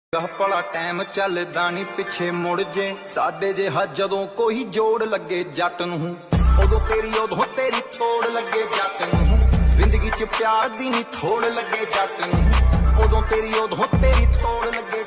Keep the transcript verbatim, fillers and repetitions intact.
ਭਲਾ ਟਾਈਮ ਚੱਲਦਾ ਨੀ ਪਿੱਛੇ ਮੁੜ ਜੇ ਸਾਡੇ ਜਿਹਾ ਜਦੋਂ ਕੋਈ ਜੋੜ ਲੱਗੇ ਜੱਟ ਨੂੰ ਉਦੋਂ ਤੇਰੀ ਉਦੋਂ ਤੇਰੀ ਥੋੜ ਲੱਗੇ ਜੱਟ ਨੂੰ ਜ਼ਿੰਦਗੀ 'ਚ ਪਿਆਰ ਦੀ ਨੀ ਥੋੜ ਲੱਗੇ ਜੱਟ ਨੂੰ ਉਦੋਂ ਤੇਰੀ ਉਦੋਂ ਤੇਰੀ ਤੋੜ ਲੱਗੇ